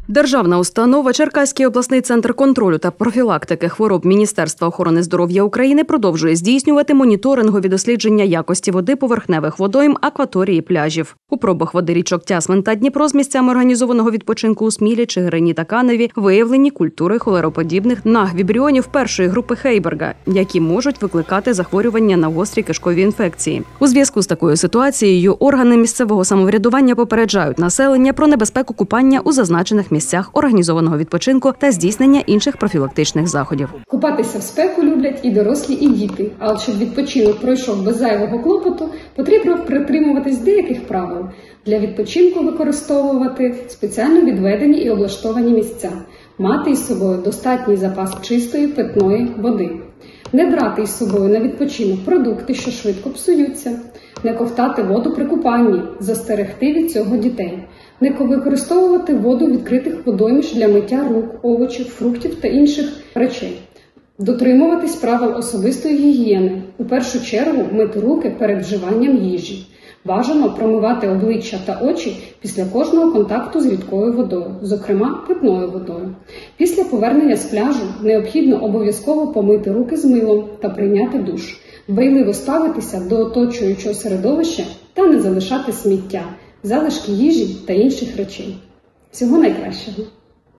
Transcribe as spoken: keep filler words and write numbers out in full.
Державна установа Черкаський обласний центр контролю та профілактики хвороб Міністерства охорони здоров'я України продовжує здійснювати моніторингові дослідження якості води поверхневих водойм, акваторії, пляжів. У пробах води річок Тясмин та Дніпро з місцями організованого відпочинку у Смілі, Чигирині та Каневі виявлені культури холероподібних наг-вібріонів першої групи Хейберга, які можуть викликати захворювання на гострі кишкові інфекції. У зв'язку з такою ситуацією органи місцевого самоврядування попереджають населення про небезпеку купання у зазначених місцях. місцях організованого відпочинку та здійснення інших профілактичних заходів. Купатися в спеку люблять і дорослі, і діти. Але щоб відпочинок пройшов без зайвого клопоту, потрібно притримуватись деяких правил. Для відпочинку використовувати спеціально відведені і облаштовані місця. Мати із собою достатній запас чистої питної води. Не брати із собою на відпочинок продукти, що швидко псуються. Не ковтати воду при купанні, застерегти від цього дітей. Не використовувати воду відкритих водоймищ для миття рук, овочів, фруктів та інших речей. Дотримуватись правил особистої гігієни. У першу чергу мити руки перед вживанням їжі. Бажано промивати обличчя та очі після кожного контакту з рідкою водою, зокрема питною водою. Після повернення з пляжу необхідно обов'язково помити руки з милом та прийняти душ. Дбайливо ставитися до оточуючого середовища та не залишати сміття, залишки їжі та інших речей. Всього найкращого!